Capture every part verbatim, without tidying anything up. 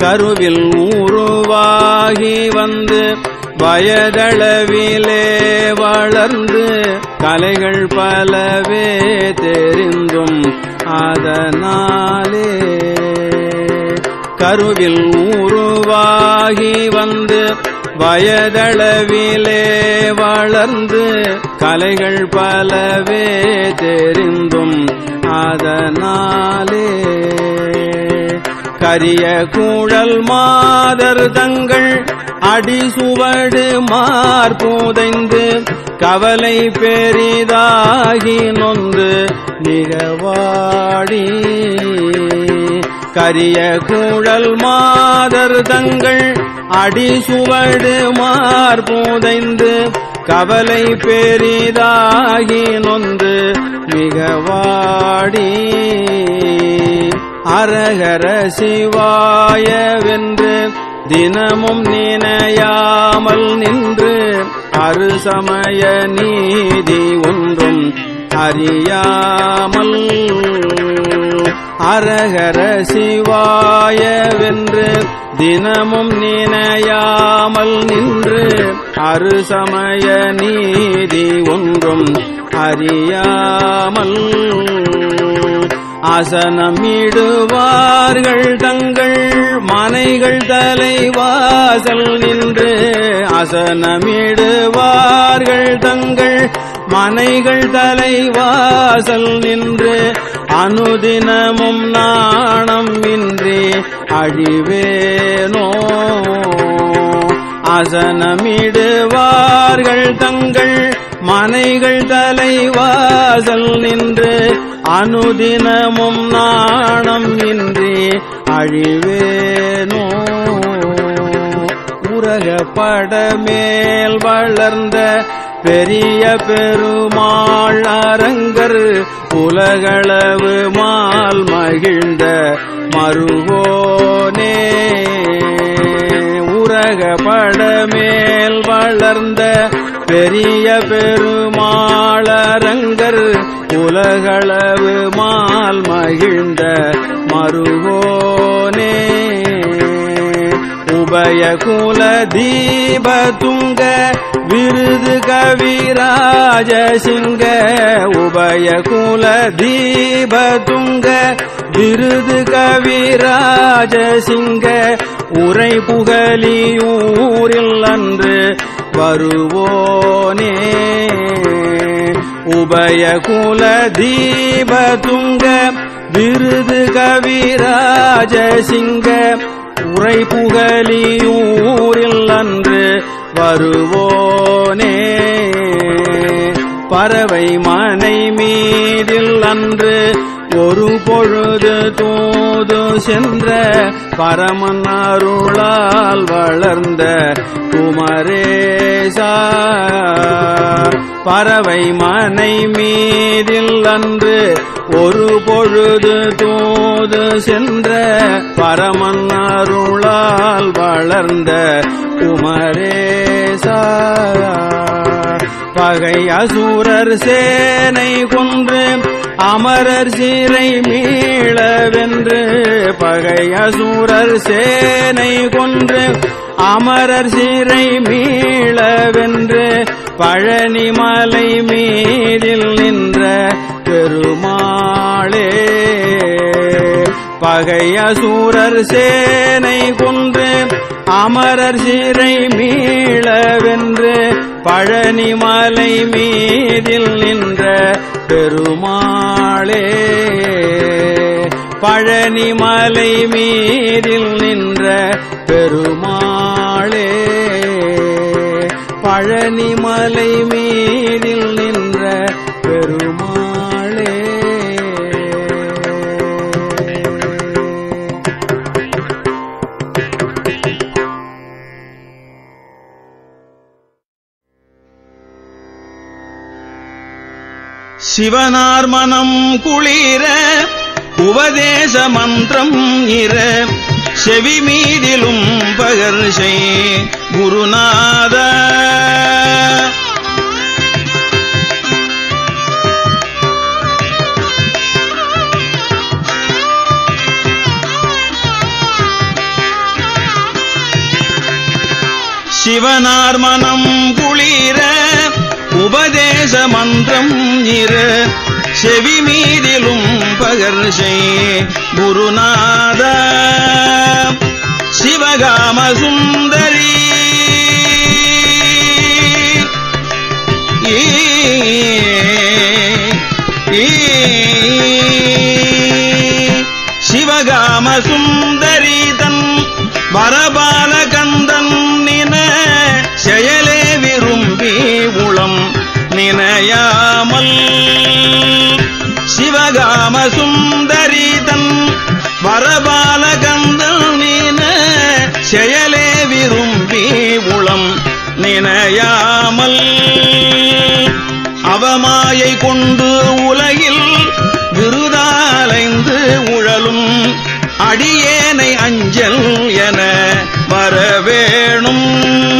கருவில் உருவாகி வந்து வயதளவிலே வளர்ந்து கலைகள் பலவே தெரிந்தும் அதனாலே கருவில் உருவாகி வந்து வயதளவிலே வளர்ந்து கலைகள் பலவே தெரிந்தும் அதனாலே கரிய கூழல் மாதர் தங்கள் அடிசுவடு மார்புதைந்து கவலை பெரிதாகி நொந்து நிகவாடி கரிய கூழல் மாதர் தங்கள் அடிசுவடு மார்புதைந்து கவலை பெரிதாகி நொந்து மிகவாடி அரகர சிவாயவென்று தினமும் நினையாமல் நின்று அருசமய நீதி ஒன்றும் அறியாமல் அரகர சிவாயவென்று தினமும் நினையாமல் நின்று அருசமய நீதி ஒன்றும் அறியாமல் அசனமிடுவார்கள் தங்கள் மனைகள் தலைவாசல் நின்று அசனமிடுவார்கள் தங்கள் மனைகள் தலைவாசல் நின்று அனுதினமும் நாணம் இன்றி அழிவேனோ அசனமிடுவார்கள் தங்கள் மனைகள் தலைவாசல் நின்று அனுதினமும் நாணம் இன்றி அழிவேனோ உலகப்பட மேல் வளர்ந்த பெரிய பெருமாள் அரங்கர் உலகளவு மால் மகிழ்ந்த மருகோனே உலகப்பட மேல் வளர்ந்த பெரிய பெருமாள் அரங்கர் உலகளவு மால் மகிழ்ந்த மருகோனே உபய குல தீப துங்க விருது கவிராஜ சிங்க உபய குல தீப துங்க விருது கவிராஜ சிங்க உரை புகலியூரில் அன்று வருவோனே உபய குல தீப துங்க விருது கவிராஜ சிங்க உரை புகலியூரில் அன்று வருவோனே பறவை மனை மீதில் அன்று ஒரு பொழுது தூது சென்ற பரமன் அருளால் வளர்ந்த குமரேசா பறவை மனை மீதில் அன்று ஒரு பொழுது தூது சென்ற பரமன் அருளால் வளர்ந்த குமரேசா பகை அசூரர் சேனை கொன்று அமரர் சிறை மீளவென்று பகை அசூரர் சேனை கொன்று அமரர் சிறை மீளவென்று பழனி மலை மீதில் நின்ற பெருமாளே பகை அசூரர் சேனை கொன்று அமரர் சிறை மீளவென்று பழனி மலை மீதில் நின்ற பெருமாளே பழனி மலை மீதில் நின்ற பெருமாளே பழனி மலை மீதில் நின்ற பெருமாளே சிவனார் மனம் குளிர உபதேச மந்திரம் இர செவி மீதிலும் பகர்ஷை குருநாத சிவனார் மனம் குளிர உபதேச மந்திரம் இர செவி மீதிலும் பகர்ஷை குருநாத சிவகாம சுந்தரி சிவகாம சுந்தரி தன் வரபால கந்தன் நின செயலே விரும்பி உளம் நினையாமல் சிவகாம சுந்தரி தன் வரபால கந்தன் நின செயலே விரும்பி உளம் நினையாமல் அவமாயை கொண்டு உலகில் விருதாலைந்து உழலும் அடியேனை அஞ்சல் என வரவேணும்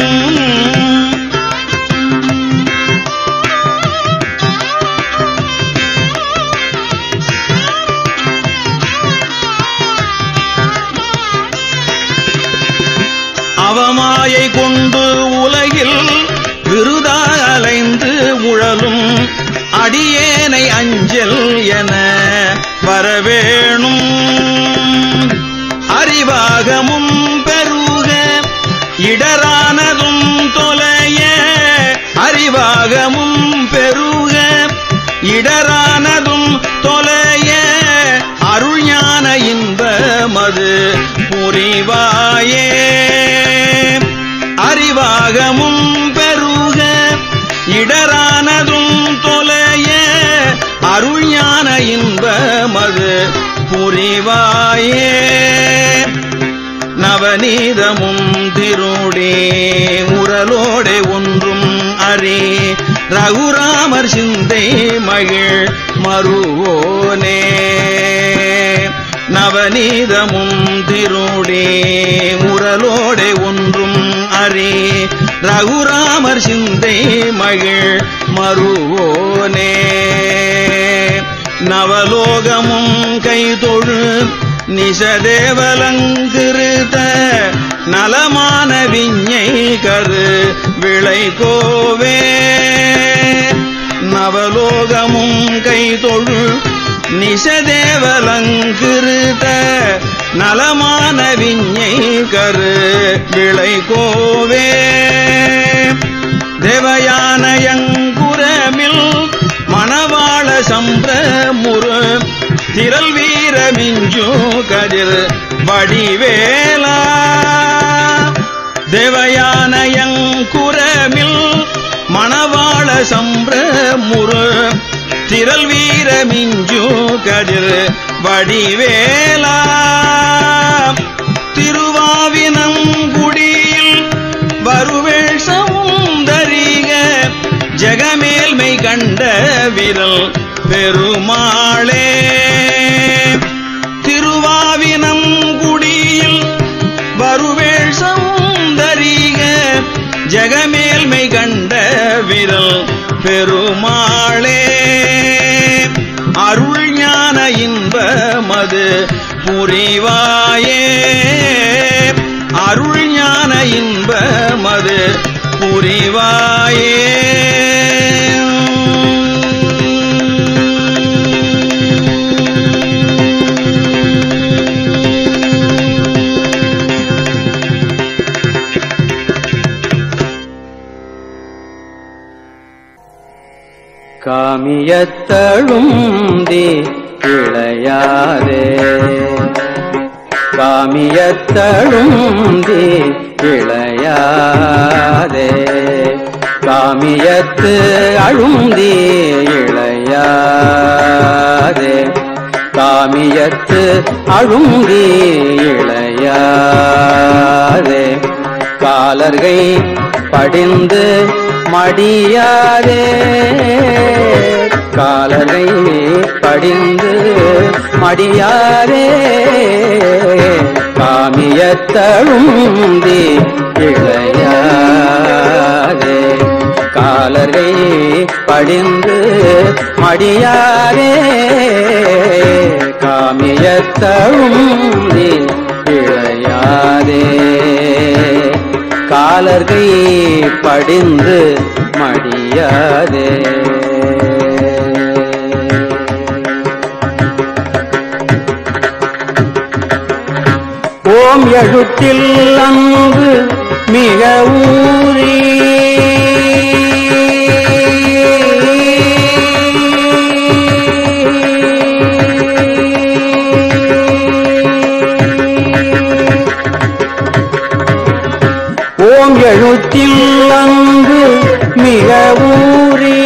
அவமாயை கொண்டு உலகில் விருதா அலைந்து உழலும் அடியேனை அஞ்சல் என வரவேணும் அறிவாகமும் பெருக இடரானதும் தொலைய அறிவாகமும் பெருக இடரானதும் தொலைய அருள்ஞான இன்பமது புரிவாயே அறிவாகமும் பெருக இடரானதும் தொலைய அருள்ஞான இன்பமது புரிவாயே நவநீதமும் திருடே உரலோடே ஒன்றும் அறி ரகுராமர் சிந்தை மகிழ் மருவோனே நவநீதமும் திருடே உரலோடே ஒன்றும் அறி ரகுராமர் சிந்தை மகிழ் மருவோனே நவலோகமும் கைதொழு நிசதேவலங்கிருத நலமான விஞ்ஞை கரு விளைகோவே நவலோகமும் கைதொழு நிசதேவலங்கிருத நலமான விஞ்ஞை கரு விளைகோவே தேவயானயங்குரமில் மணவாள சம்பிரமுரு திரள் வீர மிஞ்சு கதிர் வடிவேலா தேவயானயங்குரமில் மணவாள சம்பிரமுரு திரள் வீர மிஞ்சு கதிர் வடிவேலா திருவாவினங்குடியில் வருவேள் சௌந்தரிக ஜெகமேல்மை கண்ட விரல் பெருமாளே திருவாவினங்குடியில் வருவேள் சௌந்தரிக ஜெகமேல்மை கண்ட விரல் பெருமாளே அருள் ஞான இன்பமது புரிவாயே அருள் ஞான இன்பமது புரிவாயே காமியத்தழுந்தி இளையாதே காமியத்தழுந்தி இளையாதே காமியத்து அழுந்தி இளையாதே காமியத்து அழுந்தி இளையாதே காலர்கை படிந்து மடியாதே காலரை படிந்து மடியாதே காமியத்தழுந்தி இளையாதே காலரை படிந்து மடியாதே காமியத்தழுந்தி இளையாதே காலர்கை படிந்து மடியாதே. ஓம் எழுத்தில் அன்பு மிக ஊறி ஓம் எழுத்தில் அன்பு மிக ஊறி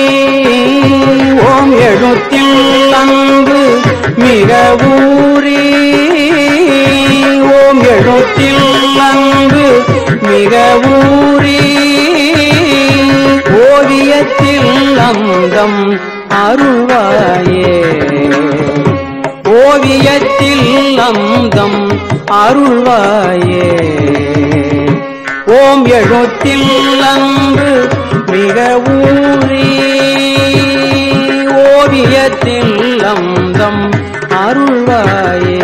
ஓம் எழுத்தில் அன்பு மிக ஊறி ஓம் எழுத்தில் அன்பு மிக ஊறி ஓவியத்தில் அந்தம் அருள்வாயே. ஓவியத்தில் அந்தம் அருள்வாயே. ஓம் எழுத்தில் அன்பு மிக ஊறி ஓவியத்தில் அந்தம் அருள்வாயே.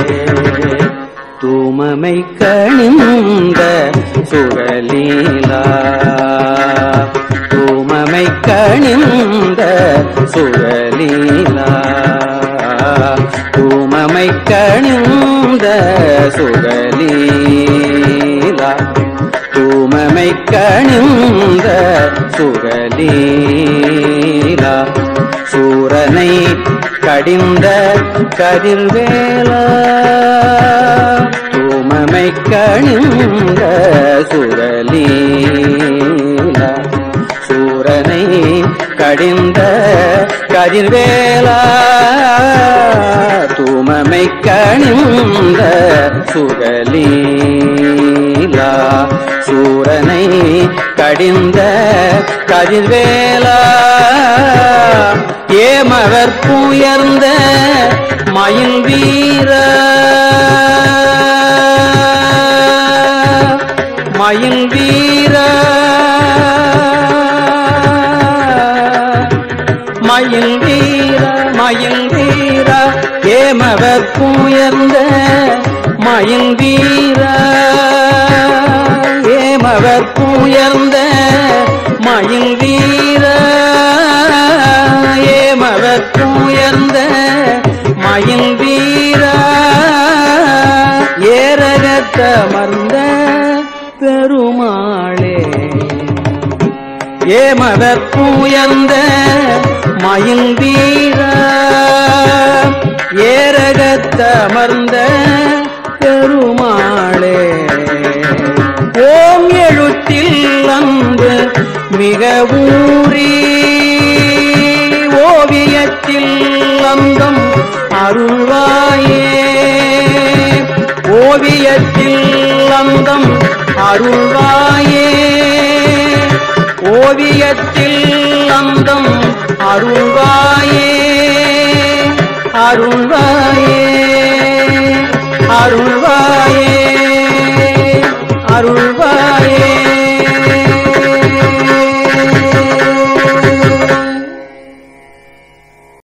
தூமமை கணிந்த சுகலீலா தூமமை கணிந்த சுகலீலா தூமமை கணிந்த சுகலீலா தூமமை கணிந்த சுகலீலா சூரனை கடிந்த கதிர்வேலா தூமமை கணிந்த சுகலீலா சூரனை கடிந்த கதிர்வேலா தூமமை கணிந்த சுகலீலா சூரனை கடிந்த கதிர்வேலா ஏமவர் புயர்ந்த மயில் வீர மயில் வீர மயில் வீர மயில் வீர ஏமவர் புயர்ந்த மயில் வீர ஏமவர் புயர்ந்த மயில் வீர ஏமவர் புயர்ந்த மயில் வீர ஏரகத்தமர்ந்த பெருமாளே ஏமவர் புயர்ந்த மயில் வீர ஏரகத்தமர்ந்த பெருமாளே. ஓம் எழுத்தில் அன்பு மிக ஊறி ஓவியத்தில் அந்தம் அருள்வாயே. ஓவியத்தில் அந்தம் அருள்வாயே. ஓவியத்தில் அந்தம் அருள்வாயே. அருள்வாயே அருள்வாயே